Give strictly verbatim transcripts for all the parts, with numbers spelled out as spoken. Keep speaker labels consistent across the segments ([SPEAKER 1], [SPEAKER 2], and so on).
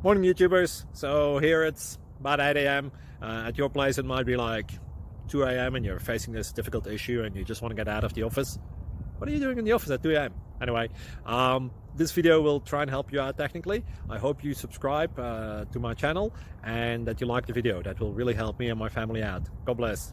[SPEAKER 1] Morning YouTubers. So here it's about eight A M Uh, at your place it might be like two A M and you're facing this difficult issue and you just want to get out of the office. What are you doing in the office at two A M? Anyway, um, this video will try and help you out technically. I hope you subscribe uh, to my channel and that you like the video. That will really help me and my family out. God bless.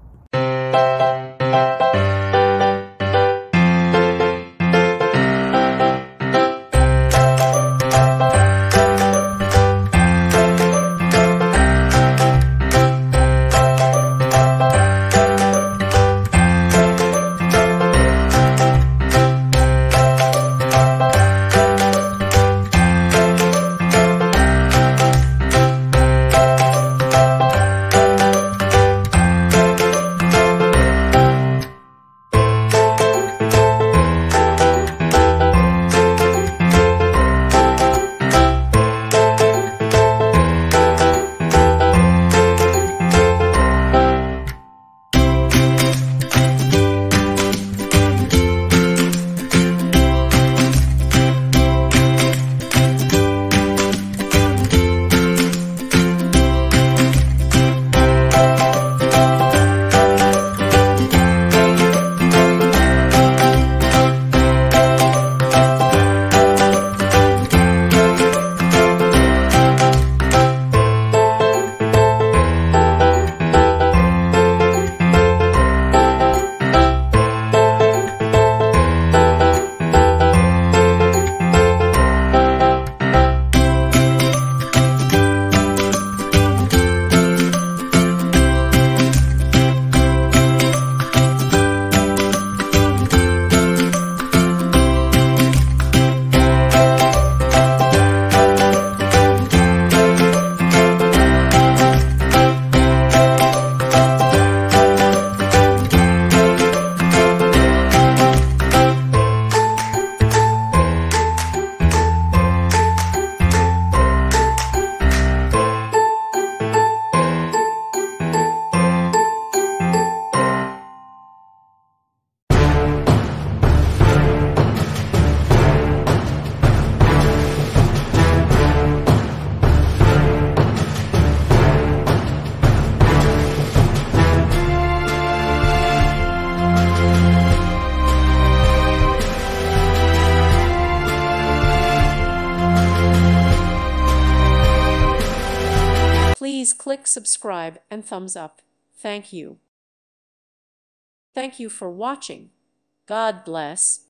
[SPEAKER 2] Please click subscribe and thumbs up. Thank you. Thank you for watching. God bless.